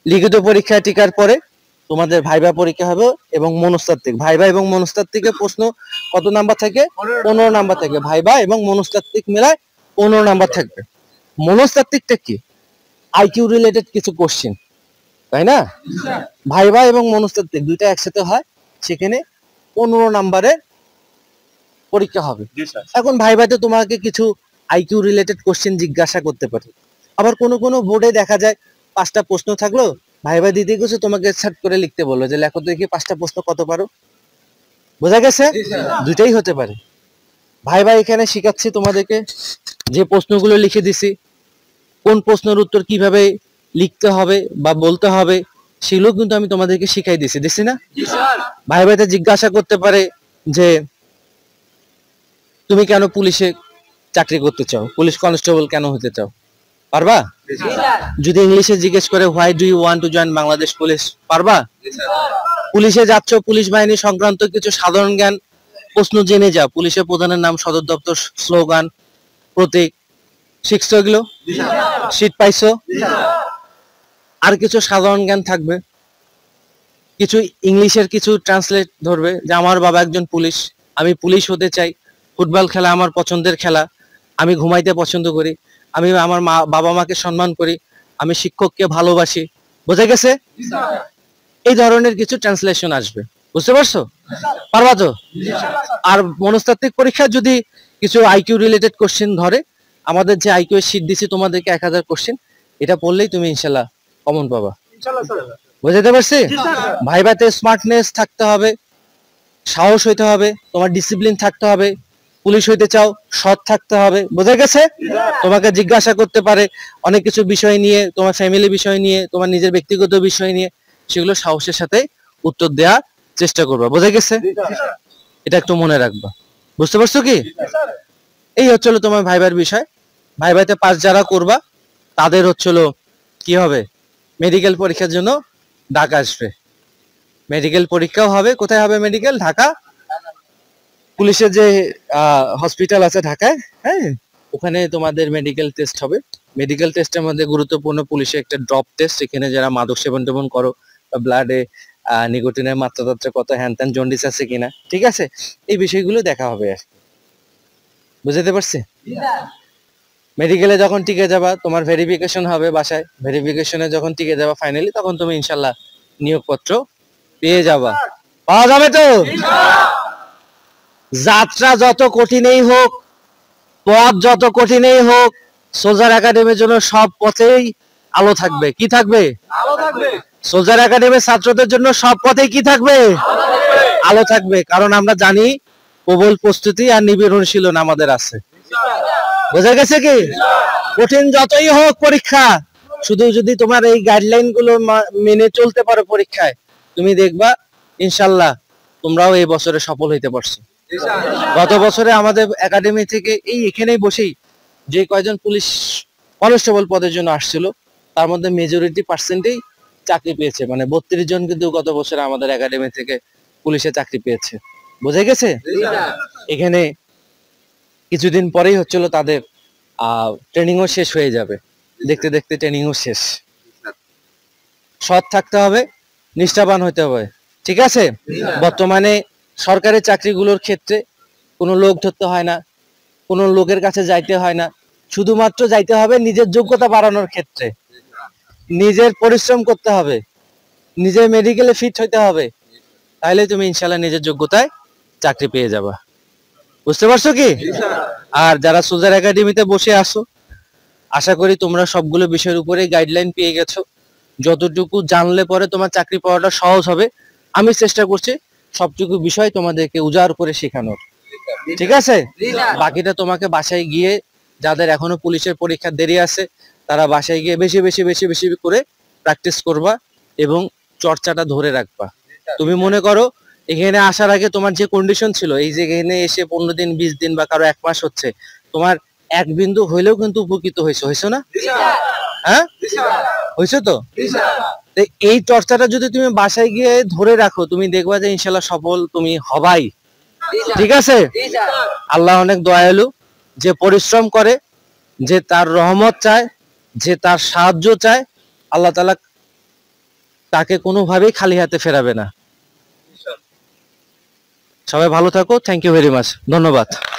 লিখিত পরীক্ষা টিকার পরে তোমাদের ভাইবা পরীক্ষা হবে এবং মনস্তাত্ত্বিক। ভাইবা এবং মনস্তাত্ত্বিকের প্রশ্ন কত নাম্বার থাকে? 15 নাম্বার থাকে। ভাইবা এবং মনস্তাত্ত্বিক মিলায় 15 নাম্বার থাকবে। মনস্তাত্ত্বিকটা কি? আইকিউ রিলেটেড কিছু কোশ্চেন, তাই না? ভাইবা এবং মনস্তাত্ত্বিক দুইটা একসাথে হয়, সেখানে 15 নাম্বারের পরীক্ষা হবে। এখন ভাইবাতে তোমাকে কিছু আইকিউ রিলেটেড কোশ্চেন জিজ্ঞাসা করতে পারে। আবার কোনো কোনো বোর্ডে দেখা যায় 5টা প্রশ্ন থাকলো, ভাইবা দিতে গেছে তোমাকে সেট করে লিখতে বললো যে লেখো দেখি 5টা প্রশ্ন কত পারো। বোঝা গেছে? দুইটাই হতে পারে। ভাইবা এখানে শিখাচ্ছি তোমাদেরকে, যে প্রশ্নগুলো লিখে দিছি কোন প্রশ্নের উত্তর কিভাবে লিখতে হবে বা বলতে হবে সেগুলো কিন্তু আমি তোমাদেরকে শিখাই দিছি না? ভাইবাতে জিজ্ঞাসা করতে পারে যে তুমি কেন পুলিশে চাকরি করতে চাও, পুলিশ কনস্টেবল কেন হতে চাও? পারবা? যদি ইংলিশে জিজ্ঞেস করে why do you want to join Bangladesh police, পারবা? পুলিশে যাচ্ছ, পুলিশ বাহিনী সংক্রান্ত কিছু সাধারণ জ্ঞান প্রশ্ন জেনে যাও। পুলিশের প্রধানের নাম, সদর দপ্তর, স্লোগান, প্রতীক শিখছো? এগুলো শীট পাইছো? আর কিছু সাধারণ জ্ঞান থাকবে, কিছু ইংলিশের কিছু ট্রান্সলেট ধরবে যে আমার বাবা একজন পুলিশ, আমি পুলিশ হতে চাই, ফুটবল খেলা আমার পছন্দের খেলা, আমি ঘুমাইতে পছন্দ করি, আমি আমার বাবা মাকে সম্মান করি, আমি শিক্ষককে ভালোবাসি। বোঝা গেছে? এই ধরনের কিছু ট্রান্সলেশন আসবে। বুঝতে পারছো? পারবা তো? আর মনস্তাত্ত্বিক পরীক্ষা যদি কিছু আইকিউ রিলেটেড কোশ্চেন ধরে, আমাদের যে আইকিউ এর শীট দিছি তোমাদেরকে 1000 কোশ্চেন, এটা পড়লেই তুমি ইনশাআল্লাহ কমন পাবা। বুঝতে পারছি? ভাইভাতে স্মার্টনেস থাকতে হবে, সাহস হইতে হবে, তোমার ডিসিপ্লিন থাকতে হবে, পুলিশ হইতে চাও সৎ থাকতে হবে। বোঝা গেছে? তোমাকে জিজ্ঞাসা করতে পারে অনেক কিছু বিষয় নিয়ে, তোমার ফ্যামিলি বিষয় নিয়ে, তোমার নিজের ব্যক্তিগত বিষয় নিয়ে, সেগুলো সাহসের সাথে উত্তর দেওয়ার চেষ্টা করবা। বোঝা গেছে? এটা একটু মনে রাখবা। বুঝতে পারছো কি? এই হচ্ছিল তোমার ভাইবার বিষয়। ভাইভাতে পাস যারা করবা তাদের হচ্ছিল কি হবে, মেডিকেল পরীক্ষার জন্য ঢাকা আসবে। মেডিকেল পরীক্ষাও হবে। কোথায় হবে মেডিকেল? ঢাকা পুলিশের যে হসপিটাল আছে ঢাকায়, হ্যাঁ, ওখানে তোমাদের মেডিকেল টেস্ট হবে। মেডিকেল টেস্টের মধ্যে গুরুত্বপূর্ণ পুলিশের একটা ড্রপ টেস্ট, এখানে যারা মাদক সেবন টেবন করো, ব্লাডে নিকোটিনের মাত্রা কত, হ্যান ত্যান, জন্ডিস আছে কিনা, ঠিক আছে, এই বিষয়গুলো দেখা হবে আর। বুঝতে পারছি? মেডিকেলে যখন টিকে যাবা, তোমার ভেরিফিকেশন হবে বাসায়, ভেরিফিকেশনে যখন টিকে যাবা ফাইনালি, তখন তুমি ইনশাল্লাহ নিয়োগপত্র পেয়ে যাবা। পাওয়া যাবে তো? যাত্রা যত কঠিনই হোক, পথ যত কঠিনই হোক, সোলজার একাডেমির জন্য সব পথেই আলো থাকবে। কি থাকবে? আলো থাকবে। সোলজার একাডেমির ছাত্রদের জন্য সব পথেই কি থাকবে? আলো থাকবে। কারণ আমরা জানি প্রবল প্রস্তুতি আর নিবিড় অনুশীলন আমাদের আছে। বোঝা গেছে কি? কঠিন যতই হোক পরীক্ষা, শুধু যদি তোমার এই গাইডলাইন গুলো মেনে চলতে পারো পরীক্ষায়, তুমি দেখবা ইনশাল্লাহ তোমরাও এই বছরে সফল হইতে পারছো। গত বছরে আমাদের একাডেমি থেকে এই এখানেই বসেই যে কয়জন পুলিশ কনস্টেবল পদের জন্য আসছিল, তার মধ্যে মেজরিটি পার্সেন্টেই চাকরি পেয়েছে। মানে 32 জন কিন্তু গত বছরে আমাদের একাডেমি থেকে পুলিশে চাকরি পেয়েছে। বোঝা গেছে? এখানে কিছুদিন পরেই হচ্ছিল তাদের ট্রেনিংও শেষ হয়ে যাবে। দেখতে দেখতে ট্রেনিংও শেষ। সৎ থাকতে হবে, নিষ্ঠাবান হতে হবে, ঠিক আছে? বর্তমানে সরকারি চাকরিগুলোর ক্ষেত্রে কোনো লোক ধরতে হয় না, কোনো লোকের কাছে যাইতে হয় না, শুধুমাত্র যাইতে হবে নিজের যোগ্যতা বাড়ানোর ক্ষেত্রে। নিজের পরিশ্রম করতে হবে, নিজের মেডিকেলে ফিট হইতে হবে, তাহলে তুমি ইনশাল্লাহ নিজের যোগ্যতায় চাকরি পেয়ে যাবা। বুঝতে পারছো কি? আর যারা সোলজার একাডেমিতে বসে আসো, আশা করি তোমরা সবগুলো বিষয়ের উপরে গাইডলাইন পেয়ে গেছো। যতটুকু জানলে পরে তোমার চাকরি পাওয়াটা সহজ হবে, আমি চেষ্টা করছি সবটুকু বিষয় তোমাদেরকে উজাড় করে শেখানোর। ঠিক আছে? বাকিটা তোমাকে বাসায় গিয়ে, যাদের এখনো পুলিশের পরীক্ষা দেরি আছে, তারা বাসায় গিয়ে বেশি বেশি বেশি বেশি করে প্র্যাকটিস করবা এবং চর্চাটা ধরে রাখবা। তুমি মনে করো এখানে আসার আগে তোমার যে কন্ডিশন ছিল, এই যে এখানে এসে 15 দিন 20 দিন বা কারো 1 মাস হচ্ছে, তোমার এক বিন্দু হইলেও কিন্তু উপকৃত হয়েছে না? হ্যাঁ, হয়েছে তো? এই চর্চাটা যদি তুমি বাসায় গিয়ে ধরে রাখো, তুমি দেখবা যে ইনশাল্লাহ সফল তুমি হবাই। ঠিক আছে? আল্লাহ অনেক দয়ালু, যে পরিশ্রম করে, যে তার রহমত চায়, যে তার সাহায্য চায়, আল্লাহ তাআলা তাকে কোনোভাবেই খালি হাতে ফেরাবে না। সবাই ভালো থাকো, থ্যাংক ইউ ভেরি মাচ, ধন্যবাদ।